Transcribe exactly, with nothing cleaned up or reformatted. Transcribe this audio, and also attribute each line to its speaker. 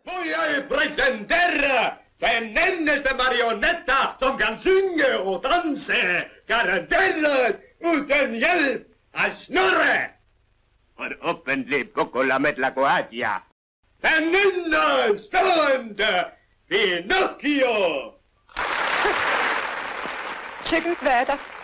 Speaker 1: Får jag presentera den endaste marionetta som kan synge och dansa garanterat utan hjälp av Snorre. För offentlig kokolamet la coatia. Den enastående Pinocchio!
Speaker 2: Se nyt, Väärä.